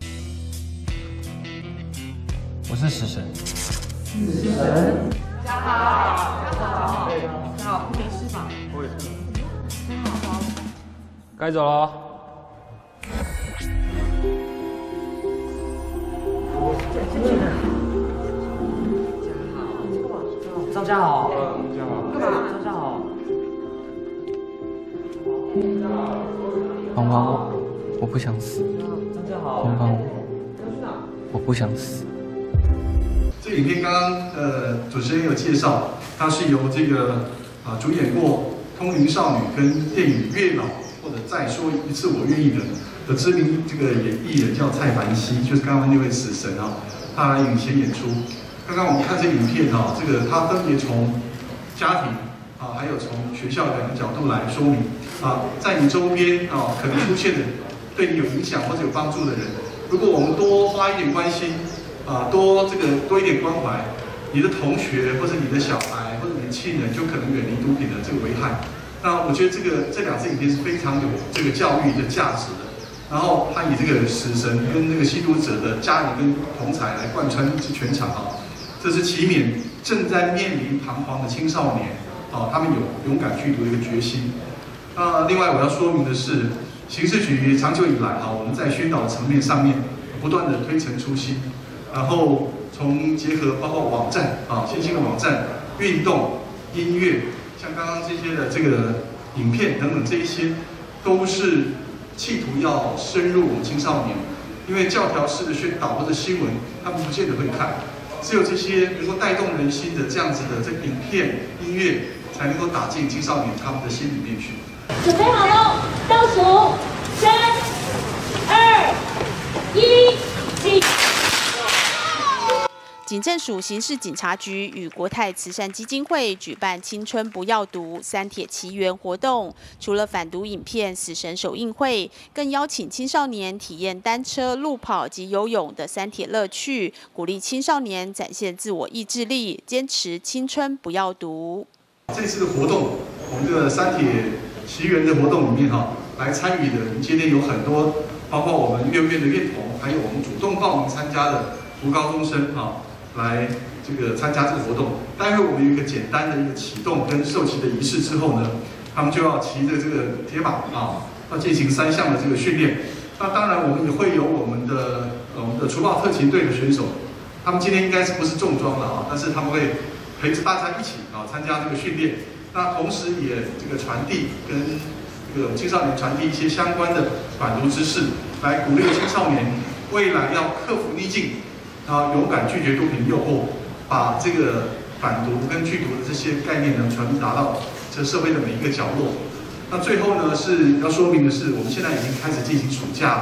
我是死神。 死神，大家好，大家好，大家好，没事吧？我也是。 该走了。 张家豪， 张家豪，帮帮我，我不想死。帮帮我，我不想死。 这个影片刚刚主持人有介绍，它是由这个主演过《通灵少女》跟电影《月老》或者再说一次我愿意的知名这个艺人叫蔡凡熙，就是刚刚那位死神啊，他来影前演出。刚刚我们看这个影片啊，这个他分别从家庭啊，还有从学校两个角度来说明啊，在你周边啊可能出现的对你有影响或者有帮助的人，如果我们多花一点关心啊，多一点关怀，你的同学或者你的小孩或者你的亲人就可能远离毒品的这个危害。那我觉得这两支影片是非常有这个教育的价值的。然后他以这个死神跟那个吸毒者的家人跟同才来贯穿全场啊，这是期勉正在面临彷徨的青少年啊，他们有勇敢去毒的一个决心。另外我要说明的是，刑事局长久以来啊，我们在宣导层面上面不断的推陈出新，然后从结合包括网站啊，新兴的网站、运动、音乐。像刚刚这些的这个影片等等，这一些都是企图要深入我们青少年，因为教条式的宣导或者新闻，他们不见得会看，只有这些能够带动人心的这样子的这个影片、音乐，才能够打进青少年他们的心里面去。 准备好喽，倒数3、2、1，起！ 警政署刑事警察局与国泰慈善基金会举办“青春不要毒”三铁奇缘活动，除了反毒影片《死神首映会》，更邀请青少年体验单车、路跑及游泳的三铁乐趣，鼓励青少年展现自我意志力，坚持青春不要毒。 这次的活动，我们这个三铁奇缘的活动里面来参与的，今天有很多，包括我们6院的院童，还有我们主动报名参加的读高中生来这个参加这个活动。待会我们有一个简单的一个启动跟授旗的仪式之后呢，他们就要骑着这个铁马要进行3项的这个训练。那当然我们也会有我们的除暴特勤队的选手，他们今天应该是不是重装了但是他们会陪着大家一起参加这个训练。那同时也这个传递跟这个青少年传递一些相关的反毒知识，来鼓励青少年未来要克服逆境。勇敢拒绝毒品诱惑，把这个反毒跟拒毒的这些概念呢传达到这社会的每一个角落。那最后呢是要说明的是，我们现在已经开始进行暑假了。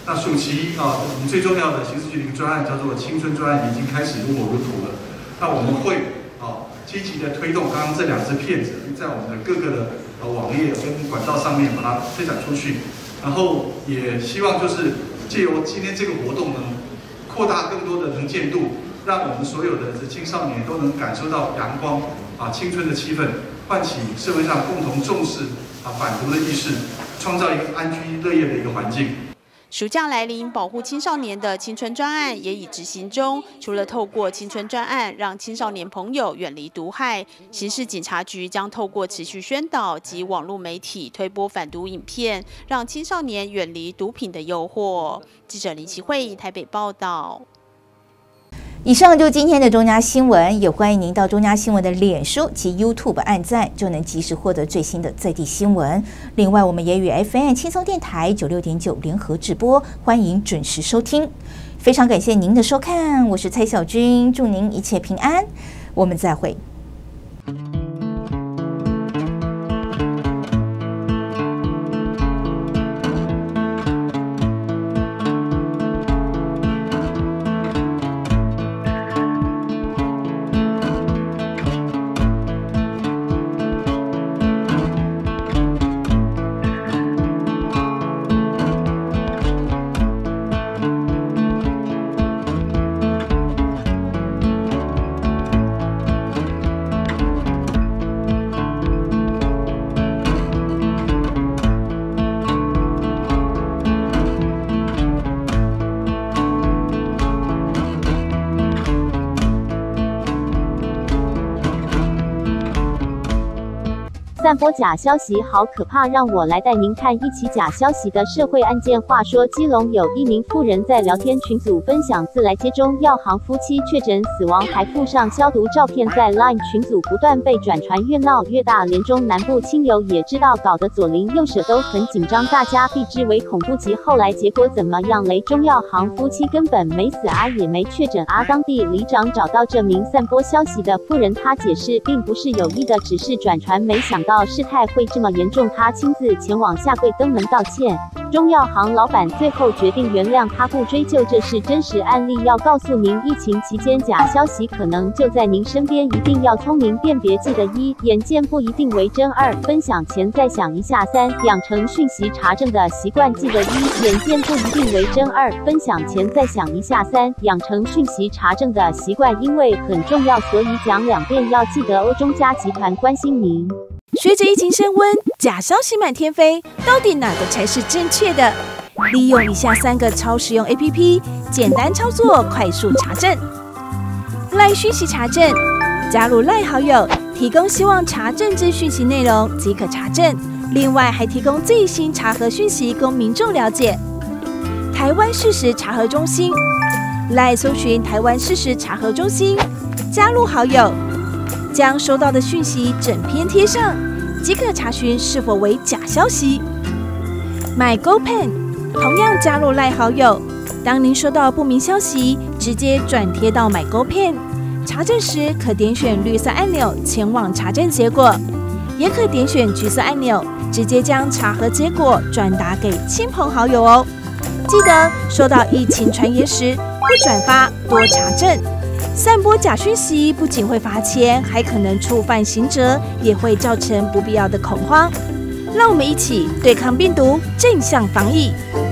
那暑期我们最重要的刑事局的一个专案叫做青春专案，已经开始如火如荼了。那我们会积极的推动刚刚这2支片子，在我们的各个的网页跟管道上面把它推展出去。然后也希望就是借由今天这个活动呢，扩大更多的能见度，让我们所有的青少年都能感受到阳光青春的气氛，唤起社会上共同重视反毒的意识，创造一个安居乐业的一个环境。 暑假来临，保护青少年的青春专案也已执行中。除了透过青春专案让青少年朋友远离毒害，刑事警察局将透过持续宣导及网络媒体推播反毒影片，让青少年远离毒品的诱惑。记者林奇慧台北报道。 以上就是今天的中嘉新闻，也欢迎您到中嘉新闻的脸书及 YouTube 按赞，就能及时获得最新的在地新闻。另外，我们也与 FM 轻松电台96.9联合直播，欢迎准时收听。非常感谢您的收看，我是蔡小君，祝您一切平安，我们再会。 散播假消息好可怕，让我来带您看一起假消息的社会案件。话说，基隆有一名妇人在聊天群组分享自来接中药行夫妻确诊死亡，还附上消毒照片，在 LINE 群组不断被转传，越闹越大。连中南部亲友也知道，搞得左邻右舍都很紧张，大家避之唯恐不及。后来结果怎么样嘞？中药行夫妻根本没死啊，也没确诊啊。当地里长找到这名散播消息的妇人，他解释并不是有意的，只是转传，没想到事态会这么严重，他亲自前往下跪登门道歉。中药行老板最后决定原谅他，不追究，这是真实案例。要告诉您，疫情期间假消息可能就在您身边，一定要聪明辨别。记得1，眼见不一定为真；2，分享前再想一下；3，养成讯息查证的习惯。记得1，眼见不一定为真；2，分享前再想一下；3，养成讯息查证的习惯，因为很重要，所以讲2遍，要记得哦。中嘉集团关心您。 随着疫情升温，假消息满天飞，到底哪个才是正确的？利用以下3个超实用 APP， 简单操作，快速查证。LINE 讯息查证，加入 LINE 好友，提供希望查证之讯息内容即可查证。另外还提供最新查核讯息供民众了解。台湾事实查核中心 ，LINE 搜寻台湾事实查核中心，加入好友。将收到的讯息整篇贴上，即可查询是否为假消息。MyGoPen 同样加入LINE好友，当您收到不明消息，直接转贴到 MyGoPen， 查证时可点选绿色按钮前往查证结果，也可点选橘色按钮，直接将查核结果转达给亲朋好友哦。记得收到疫情传言时，不转发，多查证。散播假讯息不仅会罚钱，还可能触犯刑责，也会造成不必要的恐慌。让我们一起对抗病毒，正向防疫。